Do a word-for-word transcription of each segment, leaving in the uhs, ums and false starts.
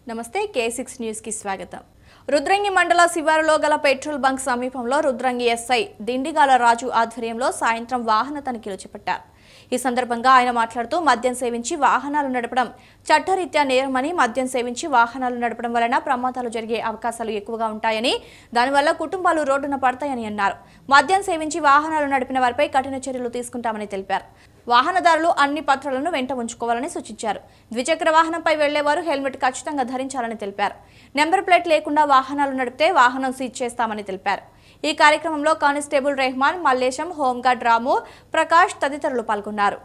నమస్తే కే six news కి స్వాగతం. రుద్రంగి మండల శివారులో గల పెట్రోల్ బంక్ సమీపంలో రుద్రంగి ఎస్ఐ దిండిగాల రాజు ఆధ్వర్యంలో సాయంత్రం వాహన తనిఖీలు చేపట్టారు. ఈ సందర్భంగా ఆయన మాట్లాడుతూ మద్యం సేవించి వాహనాలు నడపడం చట్టరీత్యా నేరమని, మద్యం సేవించి వాహనాలు నడపడం వలన ప్రమాదాలు జరిగే అవకాశాలు ఎక్కువగా ఉంటాయని, దానివల్ల కుటుంబాలు రోడ్డున పడతాయని అన్నారు. మద్యం సేవించి వాహనాలు నడిపిన వారిపై కఠిన చర్యలు తీసుకుంటామని తెలిపారు. వాహనదారులు అన్ని పత్రాలను వెంట ఉంచుకోవాలని సూచించారు. ద్విచక్ర వాహనంపై వెళ్లేవారు హెల్మెట్ ఖచ్చితంగా ధరించాలని తెలిపారు. నెంబర్ ప్లేట్ లేకుండా వాహనాలు నడిపితే వాహనం సీజ్ చేస్తామని తెలిపారు. ఈ కార్యక్రమంలో కానిస్టేబుల్ రెహమాన్, మల్లేశం, హోంగార్డ్ రాము, ప్రకాష్ తదితరులు పాల్గొన్నారు.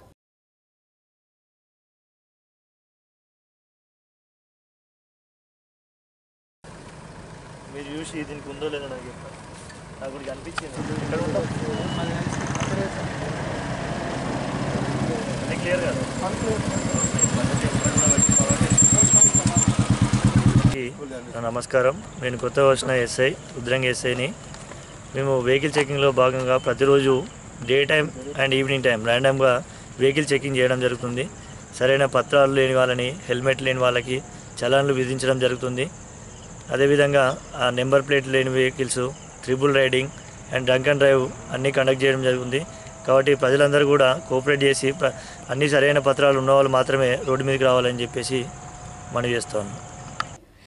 మీరు చూసి దీనికి ఉందో లేదో నాకు చెప్పండి. నాకు కూడా కనిపించింది. క్లియర్ కదా? నమస్కారం, నేను కొత్తగా వచ్చిన ఎస్ఐ రుద్రంగి ఎస్ఐని. మేము వెహికల్ చెకింగ్లో భాగంగా ప్రతిరోజు day time and evening time ర్యాండమ్గా వెహికల్ చెకింగ్ చేయడం జరుగుతుంది. సరైన పత్రాలు లేని వాళ్ళని, హెల్మెట్ లేని వాళ్ళకి చలాన్లు విధించడం జరుగుతుంది. అదేవిధంగా ఆ నెంబర్ ప్లేట్ లేని vehicles, triple riding and drunk and drive అన్నీ కండక్ట్ చేయడం జరుగుతుంది. కాబట్టి ప్రజలందరూ కూడా కోఆపరేట్ చేసి అన్ని సరైన పత్రాలు ఉన్న వాళ్ళు మాత్రమే రోడ్డు మీదకి రావాలని చెప్పేసి మనవి చేస్తాను.